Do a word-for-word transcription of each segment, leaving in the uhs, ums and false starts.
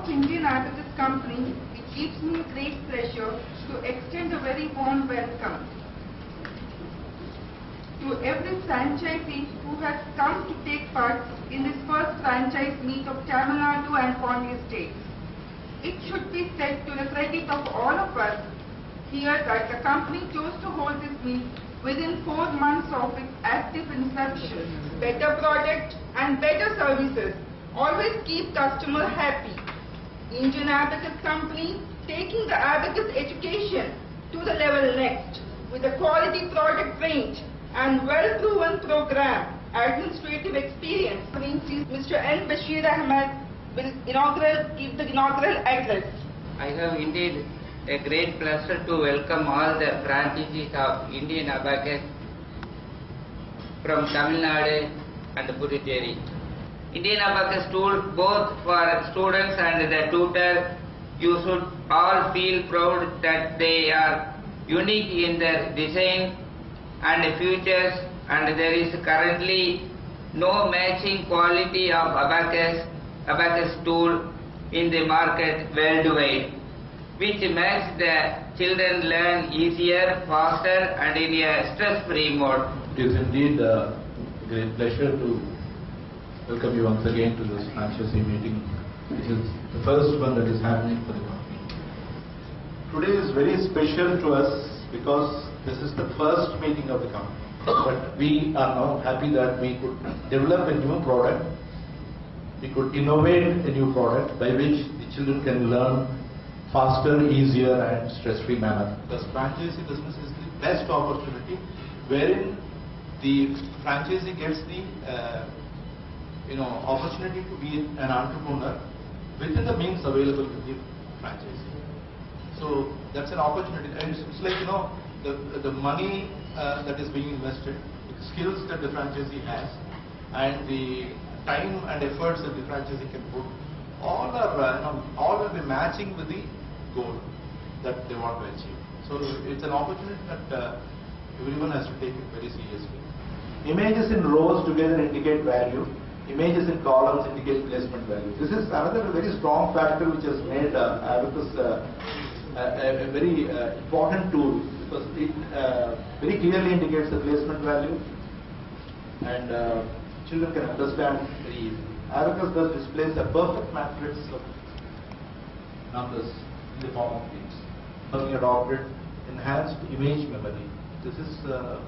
of Indian Abacus Company, it gives me great pleasure to extend a very warm welcome to every franchisee who has come to take part in this first franchise meet of Tamil Nadu and Pondi states. It should be said to the credit of all of us here that the company chose to hold this meet within four months of its active inception. Better product and better services always keep customer happy. Indian Abacus Company taking the Abacus education to the level next with a quality product range and well-proven program, administrative experience. Mister N. Bashir Ahmed will inaugural, give the inaugural address. I have indeed a great pleasure to welcome all the franchisees of Indian Abacus from Tamil Nadu and Puducherry. Indian Abacus tool both for students and the tutor. You should all feel proud that they are unique in their design and features, and there is currently no matching quality of Abacus, Abacus tool in the market worldwide, which makes the children learn easier, faster and in a stress-free mode. It is indeed a great pleasure to welcome you once again to this franchisee meeting, which is the first one that is happening for the company. Today is very special to us because this is the first meeting of the company. But we are now happy that we could develop a new product, we could innovate a new product by which the children can learn faster, easier and stress-free manner. The franchisee business is the best opportunity wherein the franchisee gets the uh, you know, opportunity to be an entrepreneur within the means available with the franchisee. So that's an opportunity, and it's, it's like, you know, the, the money uh, that is being invested, the skills that the franchisee has, and the time and efforts that the franchisee can put, all are uh, you know, all will be matching with the goal that they want to achieve. So it's an opportunity that uh, everyone has to take it very seriously. Images in rows together indicate value. Images in columns indicate placement value. This is another very strong factor which has made uh, Abacus uh, a, a very uh, important tool, because it uh, very clearly indicates the placement value, and uh, children can understand very easily. Abacus thus displays a perfect matrix of numbers in the form of leaves. Having adopted enhanced image memory. This is uh,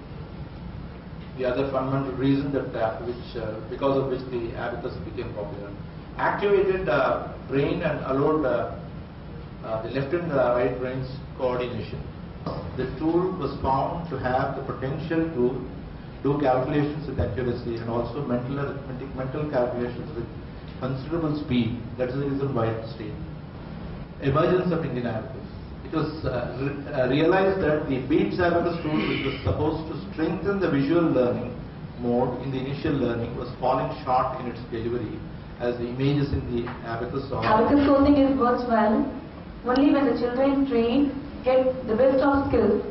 the other fundamental reason that uh, which uh, because of which the Abacus became popular. Activated uh, brain and allowed uh, uh, the left and uh, right brains coordination. The tool was found to have the potential to do calculations with accuracy and also mental arithmetic, mental calculations with considerable speed. That is the reason why it stayed. Emergence of Indian Abacus. It was uh, re uh, realized that the Beats Abacus tool, which was supposed to strengthen the visual learning mode in the initial learning, was falling short in its delivery, as the images in the Abacus are. Abacus sourcing is works well only when the children trained get the best of skills.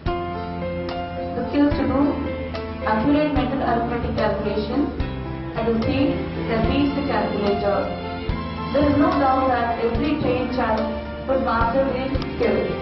The skills to do accurate mental arithmetic calculation at a speed that beats the calculator. There is no doubt that every trained child would master these skills.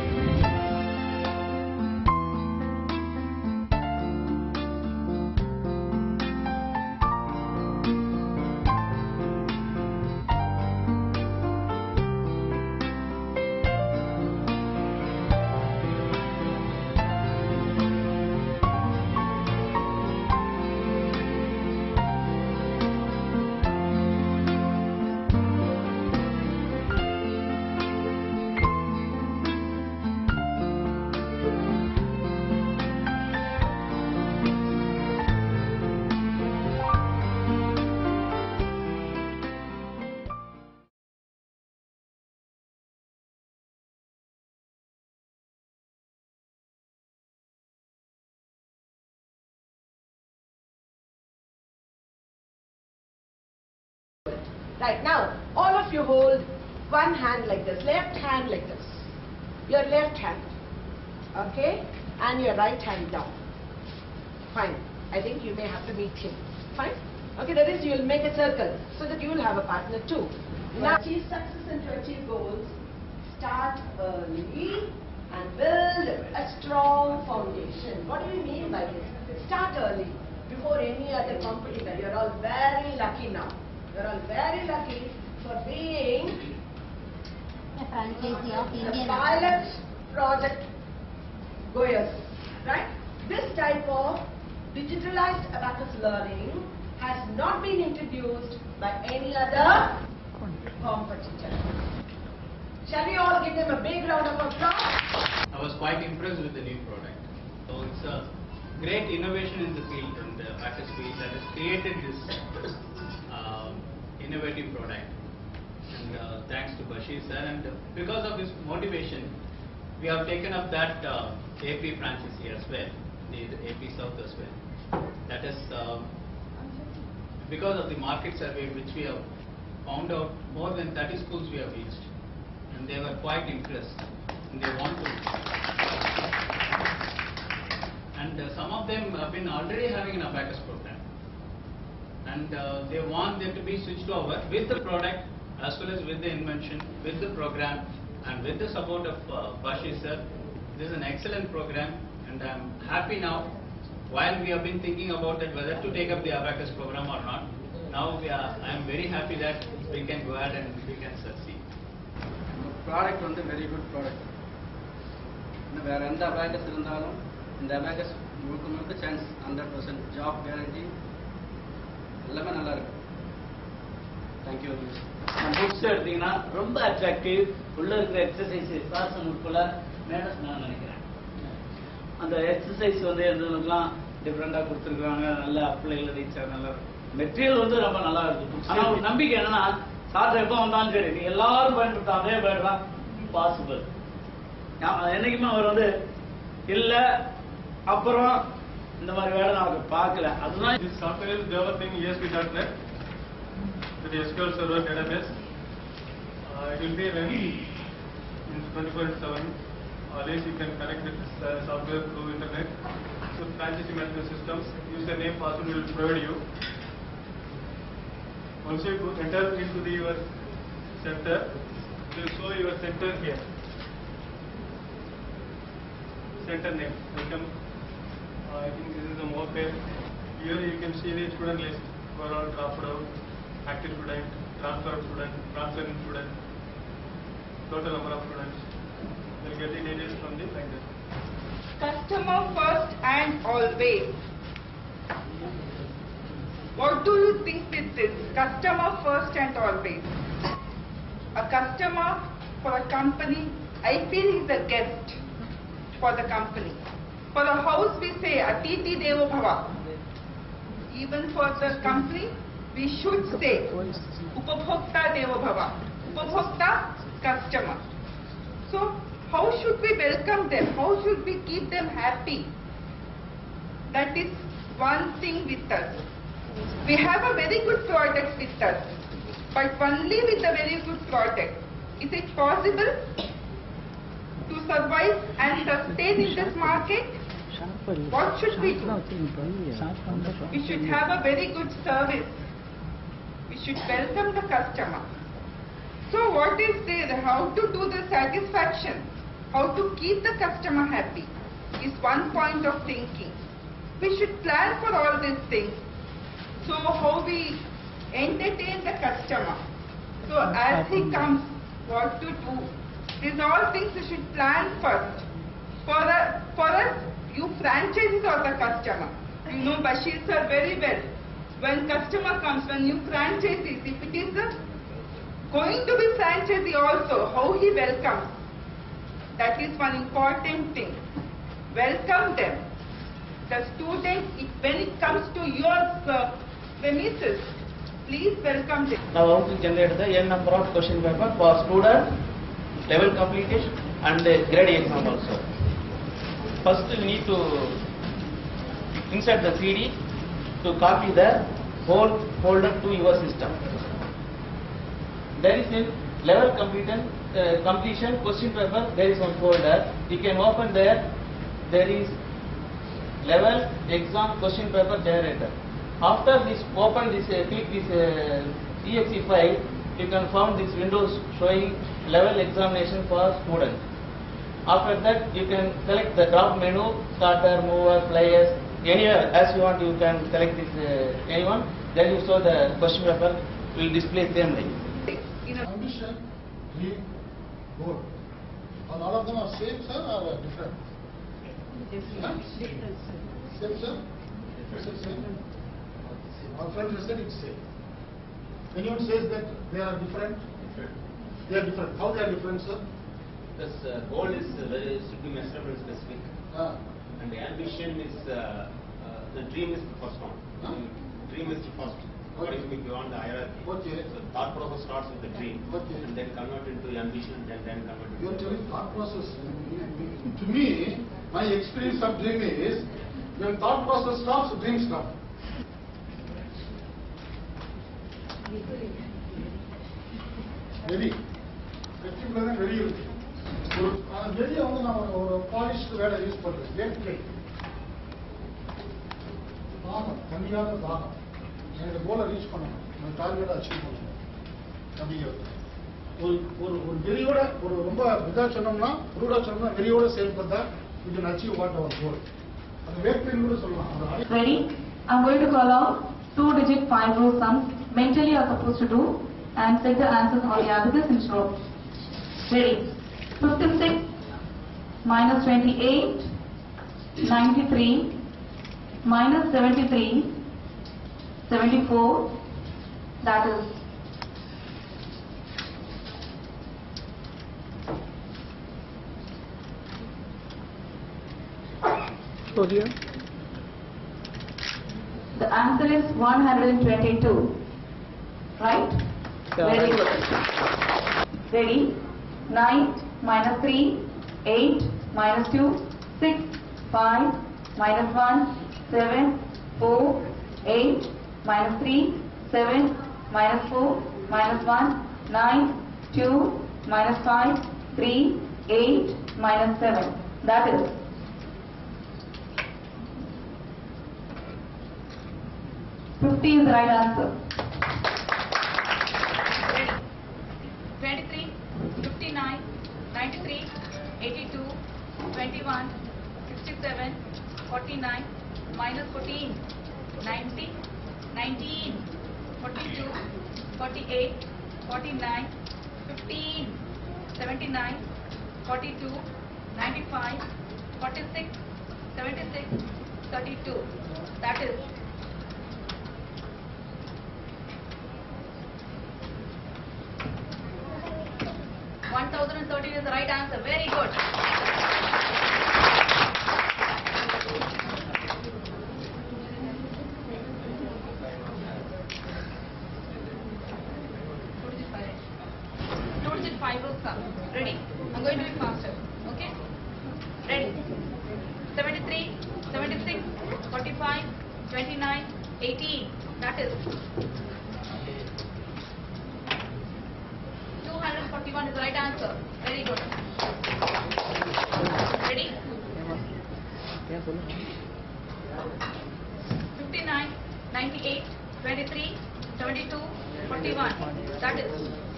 Right, now, all of you hold one hand like this, left hand like this, your left hand, okay, and your right hand down. Fine. I think you may have to meet him. Fine. Okay, that is, you will make a circle so that you will have a partner too. Now, to achieve success and to achieve goals, start early and build a strong foundation. What do you mean by this? Start early, before any other competitor. You're all very lucky now. You're all very lucky for being A franchisee of the Indian pilot project goers, right? This type of digitalized abacus learning has not been introduced by any other competitor. Shall we all give them a big round of applause? I was quite impressed with the new product. So it's a great innovation in the field, in the abacus field, that has created this uh, innovative product. And uh, thanks to Bashir sir, and because of his motivation, we have taken up that uh, A P franchisee as well, the, the A P South as well. That is uh, because of the market survey which we have found out, more than thirty schools we have reached, and they were quite impressed, and they want to. And uh, some of them have been already having an abacus program, and uh, they want them to be switched over with the product as well as with the invention, with the program, and with the support of uh, Bashir sir. This is an excellent program, and I am happy now. While we have been thinking about that whether to take up the abacus program or not, now we are, I am very happy that we can go ahead and we can succeed. Product வந்து very good product. இன்னும் வேறு எந்த abacus இருந்தாலும் இந்த abacus முழுக்க முழுக்க chance hundred percent job guarantee எல்லாமே நல்லா இருக்கு. Thank you very much. புக்ஸ் எடுத்தீங்கன்னா ரொம்ப அட்ராக்டிவ், உள்ள இருக்கிற எக்ஸசைஸ் சாசன் உட்பட மேடம் நான் நினைக்கிறேன். அந்த எக்ஸசைஸ் வந்து எந்தெல்லாம் டிஃப்ரெண்டாக கொடுத்துருக்காங்க, நல்ல அப்ளைல ரீச் ஆக நல்லா மெட்டீரியல் வந்து ரொம்ப நல்லா இருக்கு. ஆனால் ஒரு நம்பிக்கை என்னன்னா, சார் எப்போ வந்தாலும் சரி நீ எல்லாரும் பயன்படுத்த அதே பேர் தான் பாசிபிள். என்னைக்குமே அவர் வந்து இல்லை அப்புறம் இந்த மாதிரி வேலை நான் பார்க்கல. அதுதான் This software is developed in E S P dot net with S Q L Server database. Uh, it will be running in twenty-four into seven. Always you can connect with this uh, software through internet. So franchisee management systems, username, password will provide you. Once you enter into the your center, it will show your center here. Center name. Welcome. Uh, I think this is the more page. Here you can see the student list. Overall dropped out, active student, transfer student, transfer student, total number of students. You'll get the details from the like this. Customer first and always. What do you think with this? Customer first and always. A customer for a company, I feel is a guest for the company. For a house we say Atiti Devo Bhava. Even for the company we should say Upabhokta Devo Bhava. Upabhokta, customer. So how should we welcome them? How should we keep them happy? That is one thing with us. We have a very good product with us, but only with a very good product. Is it possible to survive and sustain in this market? What should we do? We should have a very good service. We should welcome the customer. So what is there? How to do the satisfaction? How to keep the customer happy is one point of thinking. We should plan for all these things. So how we entertain the customer. So as he comes, what to do? These all things we should plan first. For us, for us, you franchisees are the customer. You know Bashir sir very well. When customer comes, when you franchisees, if it is a, going to be franchisee also, how he welcomes. That is one important thing. Welcome them. The student, it, when it comes to your uh, premises, please welcome them. Now how to generate the n number of question paper for student, level completion and the grade exam also. First we need to insert the C D to copy the whole folder to your system. There is a level completion, uh, completion question paper, there is one folder. You can open there, there is level exam question paper generator. After this, open this, uh, click this uh, E X E file, you can find these windows showing level examination for students. After that, you can select the drop menu, starter, mover, flyers, anywhere as you want. You can select this uh, anyone. Then you show the question paper will display same way. Ambition, dream, goal. And all of them are same, sir, or different? Different. Different, sir. Same, sir? Is it same? Our friend has said it's same. Anyone says that they are different? Different. They are different. How they are different, sir? Because uh, goal is uh, very should be measurable, specific, Ah. and the ambition is uh, uh, the dream is the first one. Huh? Dream is the first. According to me, beyond the hierarchy. Okay. So thought process starts with the dream, Okay. and then convert into ambition, and then convert into. You are telling thought process. To me, my experience of dream is when thought process stops, dream stops. Very. Particularly very. ஒரு வெளியே வந்து நம்ம ஒரு polished வேலை use பண்றோம் வேட்கை தாகம் தனியான தாகம் என்னோட கோலை ரீச் பண்ணணும் நான் டார்கெட்டை அச்சீவ் பண்ணணும் அப்படிங்கிறது ஒரு ஒரு ஒரு வெறியோட ஒரு ரொம்ப இதா சொன்னோம்னா ரூடா சொன்னோம்னா வெறியோட செயல்பட்டா we can achieve what our goal அந்த வேட்கைன்னு கூட சொல்லலாம். Ready? I'm going to call out two digit five row sums mentally you are supposed to do and set the answers on the abacus in row. Ready? fifty-six minus twenty-eight, ninety-three minus seventy-three, seventy-four, that is So here the answer is one hundred twenty-two, right? Yeah. Very good. Ready? nine minus three, eight minus two, six, five minus one, seven, four, eight minus three, seven minus four, minus one, nine, two minus five, three, eight minus seven. That is fifty is the right answer. twenty-three, fifty-nine, ninety-three, eighty-two, twenty-one, sixty-seven, forty-nine, minus fourteen, ninety, nineteen, forty-two, forty-eight, forty-nine, fifteen, seventy-nine, forty-two, ninety-five, forty-six, seventy-six, thirty-two. That is one thousand thirteen is the right answer. Very good. Two digit five row sum. Ready? I'm going to be faster. Okay? Ready? seventy-three, seventy-six, forty-five, twenty-nine, eighteen. That is two hundred forty-one is the right answer. Very good. Ready? fifty-nine, ninety-eight, twenty-three, seventy-two, forty-one. That is